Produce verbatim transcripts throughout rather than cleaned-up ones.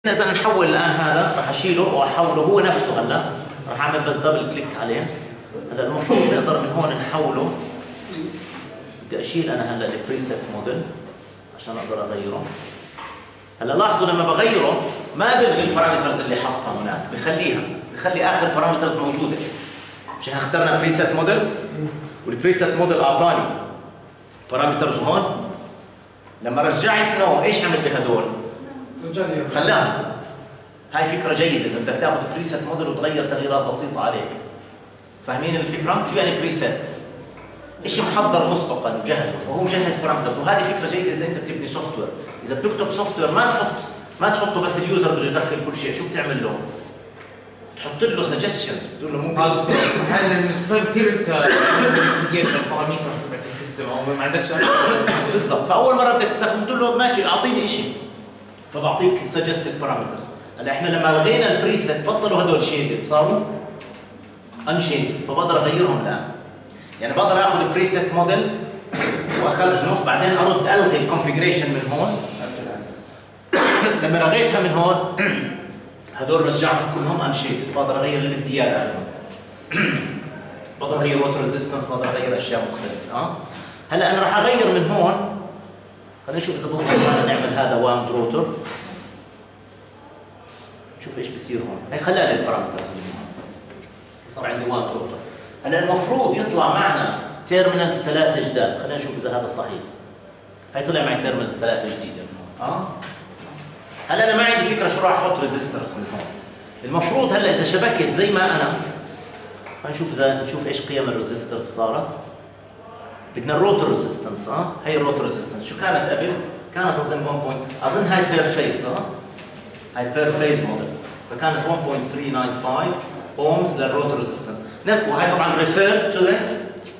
إذا نحول الآن هذا راح أشيله وأحوله هو نفسه هلا راح أعمل بس دبل كليك عليه. هلا المفروض نقدر من هون نحوله. بدي أشيل أنا هلا البريسيت موديل عشان أقدر أغيره. هلا لاحظوا لما بغيره ما بلغي البارامترز اللي حطها هناك، بخليها بخلي آخر بارامترز موجودة. مش احنا اخترنا بريسيت موديل والبريسيت موديل أعطاني بارامترز هون. لما رجعت نو ايش عمل بهدول؟ خلاها. هاي فكرة جيدة إذا بدك تاخذ بريسيت موديل وتغير تغييرات بسيطة عليه. فاهمين الفكرة؟ شو يعني بريسيت؟ شيء محضر مسبقا مجهز وهو مجهز بارامترز، وهذه فكرة جيدة إذا أنت بتبني سوفت وير. إذا بتكتب سوفت وير ما تحط ما تحطه بس اليوزر بده يدخل كل شيء، شو بتعمل له؟ تحط له سجستشنز، بتقول له ممكن هذا احيانا بتصير كثير انت تسجل البارامترز تبعت السيستم او ما عندكش بالضبط. فاول مره بدك تستخدم تقول له ماشي اعطيني شيء فبعطيك سجستد بارامترز. هلا احنا لما لغينا البريسيت بطلوا هدول شيدد صاروا انشيدد، فبقدر اغيرهم الان. يعني بقدر اخذ البريسيت موديل واخزنه بعدين ارد الغي الكونفيجريشن من هون. لما لغيتها من هون هدول رجعهم كلهم انشيدد، بقدر اغير اللي بدي اياه الان. بقدر اغير روت ريزيستنس، بقدر اغير اشياء مختلفه. اه هلا انا راح اغير من هون. خلينا نشوف اذا بظبط معنا نعمل هذا واند روتر. شوف ايش بصير هون. هي خلال البارامترز اللي هون صار عندي واند روتر. هلا المفروض يطلع معنا تيرمينالز ثلاثه جداد. خلينا نشوف اذا هذا صحيح. هي طلع معي تيرمينالز ثلاثه جديده من هون. اه هلا انا ما عندي فكره شو راح احط ريزيسترز من هون. المفروض هلا اذا شبكت زي ما انا، خلينا نشوف اذا نشوف ايش قيم الريزيسترز صارت. بدنا الروتر ريزيستنس. اه هي الروتر ريزيستنس شو كانت قبل؟ كانت اظن واحد بوينت اظن هاي بير فيز. اه هاي بير فيز موديل، فكانت واحد فاصلة ثلاثمية وخمسة وتسعين اومز للروتر ريزيستنس. وهي طبعا ريفير تو ذا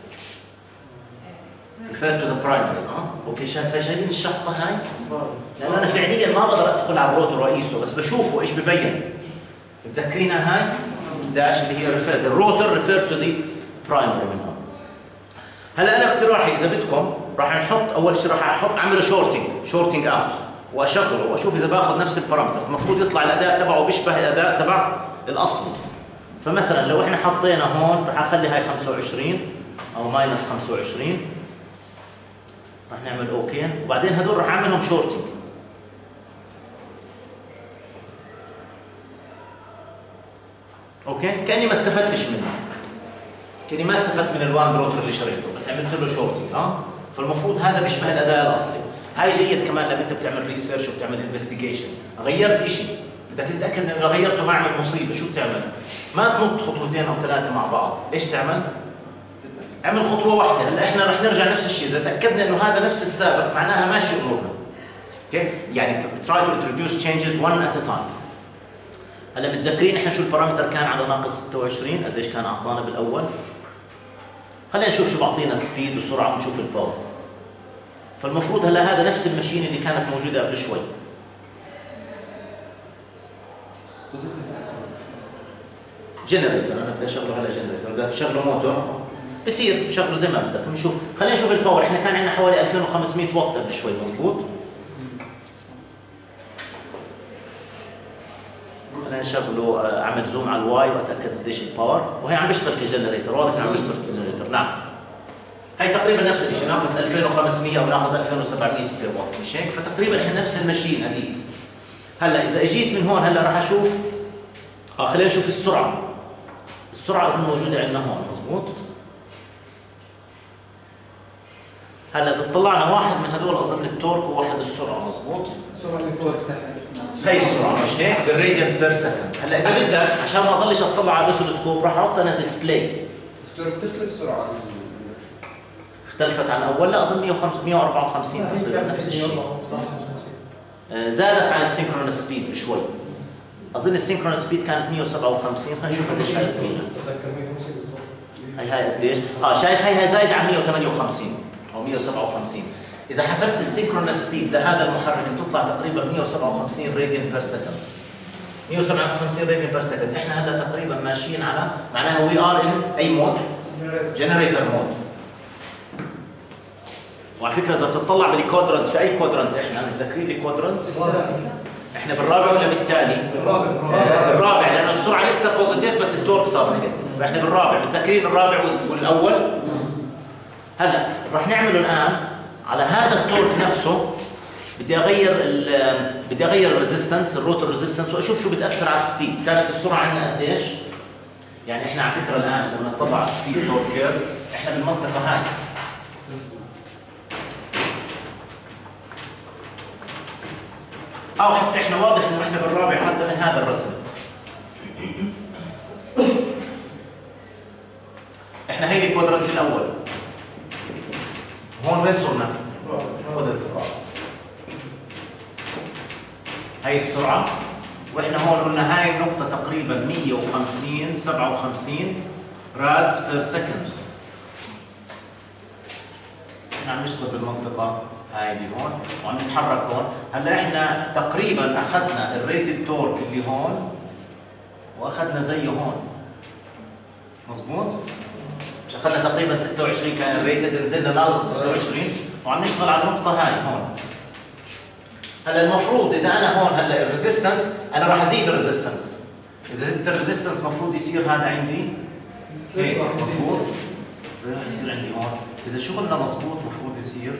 ريفير تو ذا برايمري. اه اوكي شايف شايفين الشحطه هاي؟ لان انا فعليا ما بقدر ادخل على الروتر واقيسه بس بشوفه ايش ببين. متذكرينها هاي؟ داش اللي هي ريفير الروتر ريفير تو ذا برايمري من هون. هلا انا اقتراحي اذا بدكم راح نحط اول شيء راح احط اعمل شورتنج شورتنج اوت واشغله واشوف اذا باخذ نفس البارامترز. المفروض يطلع الاداء تبعه بيشبه الاداء تبع الاصلي. فمثلا لو احنا حطينا هون راح اخلي هاي خمسة وعشرين او ماينس خمسة وعشرين. راح نعمل اوكي وبعدين هذول راح اعملهم شورتنج. اوكي كاني ما استفدتش منه، كاني ما استفدت من الوان روتر اللي شريته بس عملت له شورتنج. اه فالمفروض هذا بيشبه الاداء الاصلي. هاي جيد كمان لما انت بتعمل ريسيرش وبتعمل انفستيجيشن. غيرت شيء بدك تتاكد انه غيرته ما عمل مصيبه. شو بتعمل؟ ما تنط خطوتين او ثلاثه مع بعض. ايش تعمل؟ اعمل خطوه واحده. هلا احنا رح نرجع نفس الشيء. اذا تاكدنا انه هذا نفس السابق معناها ماشي امورنا. اوكي يعني try to introduce changes one at a time. هلا متذكرين احنا شو البارامتر كان على ناقص ستة وعشرين قديش كان اعطانا بالاول؟ خلينا نشوف شو بعطينا سبيد وسرعه ونشوف الباور. فالمفروض هلا هذا نفس الماشين اللي كانت موجوده قبل شوي. جنريتور انا بدي اشغله هلا جنريتور. بدك تشغله موتور بصير شغله زي ما بدك. نشوف خلينا نشوف الباور. احنا كان عندنا حوالي ألفين وخمسمية واط قبل شوي مضبوط. خلينا نشغله اعمل زوم على الواي واتاكد قديش الباور. وهي عم بيشتغل كجنريتور. واضح عم بيشتغل كجنريتور. نعم هي تقريبا نفس الشيء ناقص ألفين وخمسمية او ناقص ألفين وسبعمية واط مش هيك؟ فتقريبا احنا نفس الماشين هذيك. هلا اذا اجيت من هون هلا راح اشوف اه خلينا نشوف السرعه. السرعه اظن موجوده عندنا هون مضبوط. هلا اذا طلعنا واحد من هذول اظن التورك وواحد السرعه مضبوط. السرعه اللي فوق تحت هي السرعه مش هيك؟ بالراديانس بير سكند. هلا اذا بدك عشان ما اضلش اطلع على الاوسيلوسكوب راح احط انا ديسبلاي. دكتور بتختلف السرعه؟ اختلفت عن اول؟ لا اظن مية وأربعة وخمسين تقريبا نفس الشيء. زادت عن السينكرونس سبيد بشوي. اظن السينكرونس سبيد كانت مية وسبعة وخمسين. خلينا نشوف قديش هاي هي هاي قديش؟ اه شايف هي هي زايده عن مية وثمانية وخمسين او مية وسبعة وخمسين. اذا حسبت السينكرونس سبيد لهذا المحرك بتطلع تقريبا مية وسبعة وخمسين راديان بير سكند. مية وسبعة وخمسين راديان بير سكند. احنا هلا تقريبا ماشيين على معناها وي ار ان اي مود؟ جنريتور مود. وعلى فكره اذا بتطلع بالكوادرنت في اي كوادرنت احنا متذكرين الكوادرنت؟ احنا بالرابع ولا بالثاني؟ بالرابع. آه بالرابع لأن السرعة لسه بوزيتيف بس التورك صار نيجاتيف، فاحنا بالرابع، متذكرين الرابع والأول؟ هلا راح نعمله الآن على هذا التورك نفسه، بدي اغير ال بدي اغير الريزيستنس، الروتر ريزيستنس، واشوف شو بتاثر على السبيد. كانت السرعه عندنا قديش؟ يعني احنا على فكره الان اذا بدنا نطلع على السبيد تورك كيرف احنا بالمنطقه هاي. او حتى احنا واضح انه احنا بالرابع حتى من هذا الرسم. احنا هي الكوادرنت الاول. هون وين صرنا؟ كوادرنت الرابع. هاي السرعة، واحنا هون قلنا هاي النقطة تقريبا مية وخمسين سبعة وخمسين رادز بير سكند. احنا عم نشتغل بالمنطقة هاي اللي هون وعم نتحرك هون. هلا احنا تقريبا اخذنا الريتد تورك اللي هون واخذنا زيه هون. مظبوط؟ مش اخذنا تقريبا ستة وعشرين كان الريتد، نزلنا ناقص ستة وعشرين وعم نشتغل على النقطة هاي هون. هلا المفروض اذا انا هون هلا الريزيستنس انا راح ازيد الريزيستنس. اذا زدت الريزيستنس المفروض يصير هذا عندي هيك مضبوط، راح يصير عندي هون. اذا شغلنا مضبوط المفروض يصير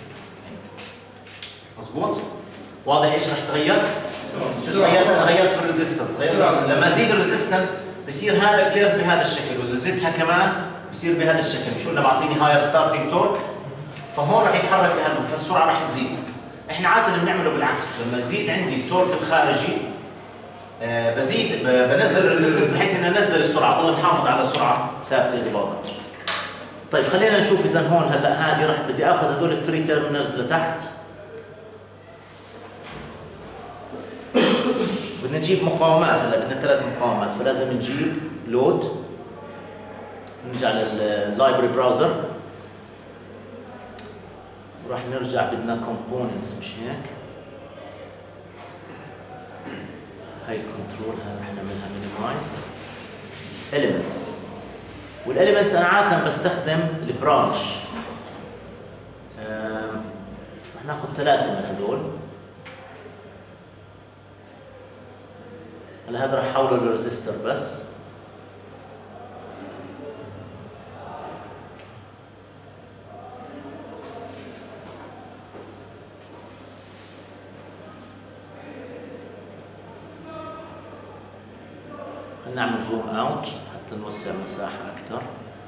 مضبوط. واضح ايش راح يتغير؟ شو غيرت؟ انا غيرت بالريزيستنس، غيرت لما ازيد الريزيستنس بصير هذا الكيرف بهذا الشكل، واذا زدتها كمان بصير بهذا الشكل. شو اللي بعطيني هاير ستارتنج تورك، فهون راح يتحرك بهذا، فالسرعه راح تزيد. احنا عاده بنعمله بالعكس، لما يزيد عندي التورك الخارجي آه بزيد بنزل الريزيستنس بحيث اني انزل السرعه، ضل نحافظ على سرعه ثابته ضباطا. طيب خلينا نشوف اذا هون هلا هذه راح بدي اخذ هدول الثري تيرمينالز لتحت. بدنا نجيب مقاومات، هلا بدنا ثلاث مقاومات، فلازم نجيب لود. نرجع لللايبرري براوزر وراح نرجع بدنا كومبوننتس، مش هيك؟ هاي الكنترول هاي راح نعملها مينيمايز. اليمنتس، والاليمنتس انا عاده بستخدم البرانش. راح ناخذ ثلاثه من هدول. هلا هذا راح احوله لريزستور بس. نعمل زوم اوت حتى نوسع مساحه اكثر.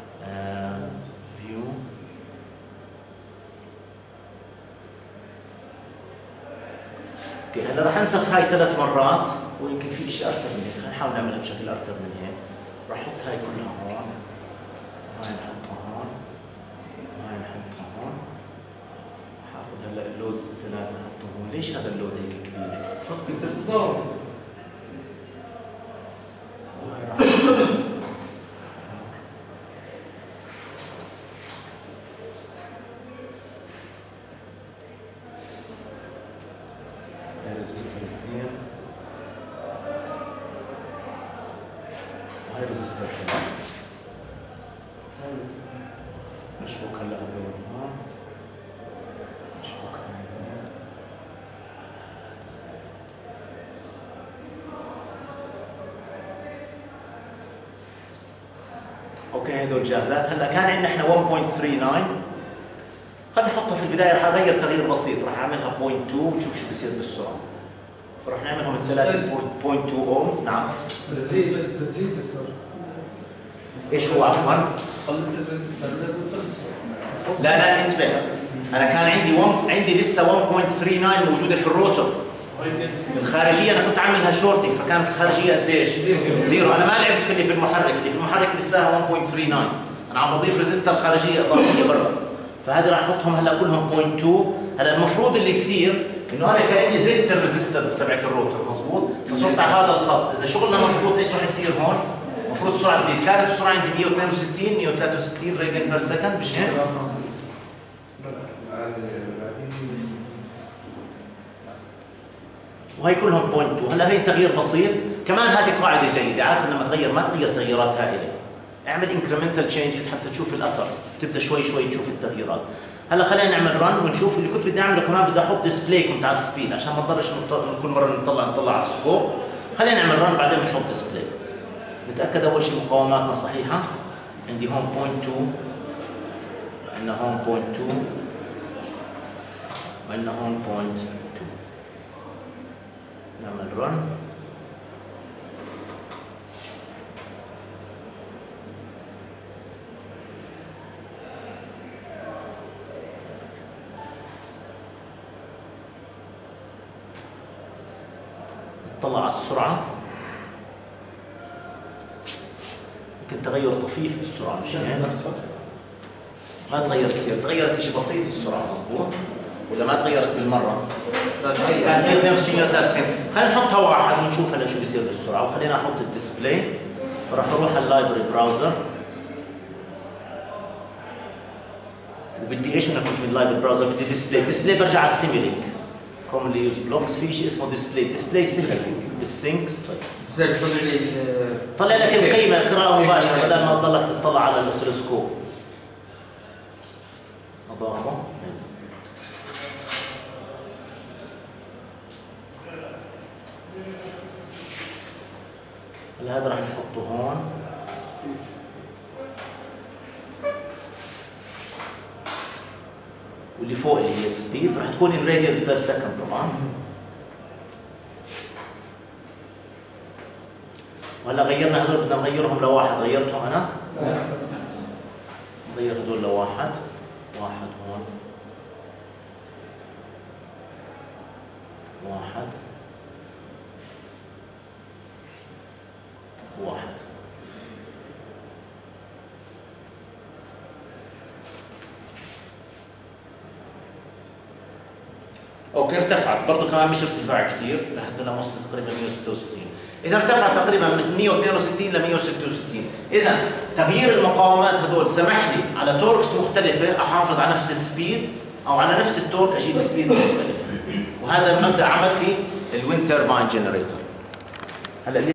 فيو اوكي. هلا راح انسخ هاي ثلاث مرات ويمكن في شيء ارتب من هيك، خلينا نحاول نعملها بشكل ارتب من هيك. راح احط هاي كلها هون، هاي نحطها هون، هاي نحطها هون. حاخذ هلا اللودز الثلاثه احطهم هون. ليش هذا اللود هيك كبير؟ صدق انت بتضارب. ريزستور اثنين وهي ريزستور ثلاثة. نشبك هلا هذول هون، نشبك هون. اوكي هذول جاهزات. هلا كان عندنا احنا واحد فاصلة ثلاثة تسعة، خلينا نحطها في البدايه. راح اغير تغيير بسيط، راح اعملها صفر فاصلة اثنين ونشوف شو بصير بالسرعه. فراح نعملهم الثلاثه صفر فاصلة اثنين اومز. نعم بتزيد بتزيد دكتور. ايش هو عفوا؟ قلت الريزستور لازم تنزل. لا لا انتبه، انا كان عندي واحد عندي لسه واحد فاصلة ثلاثة تسعة موجوده في الروتر الخارجيه. انا كنت عاملها شورتنج فكانت الخارجيه قديش؟ زيرو. انا ما لعبت في اللي في المحرك، اللي في المحرك لسه واحد فاصلة ثلاثة تسعة. انا عم بضيف ريزستور خارجيه اضافيه برا، فهذه راح احطهم هلا كلهم صفر فاصلة اثنين. هلا المفروض اللي يصير انه انا كاني زدت الريزستنس تبعت الروتر مضبوط، فصرت على هذا الخط. اذا شغلنا مضبوط ايش راح يصير هون؟ المفروض السرعه تزيد. كانت السرعه عندي مية واثنين وستين مية وثلاثة وستين ريجن بير سكند، مش هيك؟ وهي كلهم صفر فاصلة اثنين. هلا هي تغيير بسيط. كمان هذه قاعده جيده، عاده لما تغير ما تغير تغييرات هائله. اعمل انكريمنتال تشينجز حتى تشوف الاثر، تبدا شوي شوي تشوف التغييرات. هلا خلينا نعمل رن ونشوف اللي كنت بدي اعمله كمان. بدي احط ديسبلاي كنت على السبيد عشان ما نضلش كل مره نطلع نطلع على السكور. خلينا نعمل رن بعدين بنحط ديسبلاي. نتاكد اول شيء مقاوماتنا صحيحه. عندي هون بوينت تو، عندنا هون بوينت تو، وعندنا هون بوينت تو. نعمل رن. نطلع على السرعة. يمكن تغير طفيف بالسرعة مش هيك؟ ما تغير كثير، تغيرت شيء بسيط السرعة مضبوط؟ ولا ما تغيرت بالمرة؟ كان في اثنين وستين وثلاثين. خلينا نحطها واحد ونشوف هلا شو بيصير بالسرعة، وخلينا نحط الديسبلاي. راح اروح على اللايبرري براوزر. وبدي ايش انا كنت من اللايبرري براوزر؟ بدي ديسبلاي، ديسبلاي برجع على السيميلينك. commonly used blocks في شيء اسمه ديسبلاي، ديسبلاي سينك بالسينكس. طيب ديسبلاي بيطلع لي طلع لك القيمة قراءة مباشرة بدل ما تضلك تطلع على الأوسيلوسكوب. أضافه. هلا هذا راح نحطه هون. واللي فوق اللي هي سبيد راح تكون ان راديانز بير سكند طبعا. وهلا غيرنا هذول بدنا نغيرهم لواحد. غيرتهم انا؟ نغير هذول لواحد. واحد هون، واحد، واحد. اوكي ارتفعت برضه كمان، مش ارتفاع كثير لحد ما وصلت تقريبا مئة وستة وستين. اذا ارتفعت تقريبا من مئة واثنين وستين ل مئة وستة وستين. اذا تغيير المقاومات هذول سمح لي على توركس مختلفه احافظ على نفس السبيد، او على نفس التورك اجيب سبيد مختلفه. وهذا مبدا عمل في الويند ترباين جنريتور. هلا